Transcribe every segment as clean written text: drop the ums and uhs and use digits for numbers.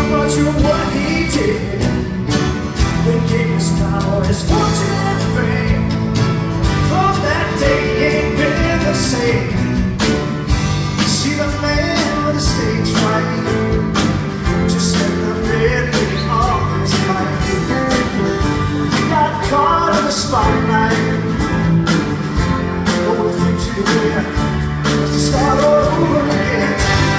much of what he did. They gave his power, his fortune and fame. From that day he ain't been the same. See the man with the stage fright, just sitting up there getting all his life. He got caught in the spotlight, going through to the end, just to start over again.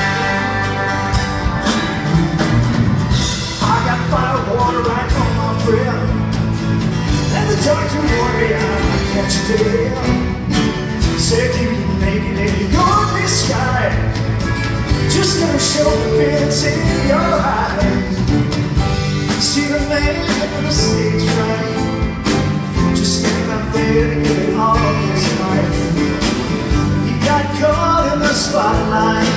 I got fire water right on my breath, and the doctor warned me I might catch a death. Said you can make it in your sky, just gonna show the bits in your eyes. See the man with the stage fright, just standing up there to get all his life. He got caught in the spotlight,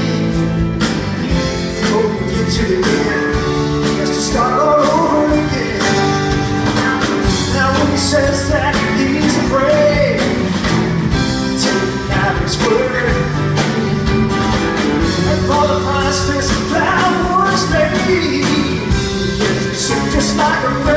going to the end, just to start all over again. Now when he says that he's afraid, take out his word, and for the price this cloud was made, just like a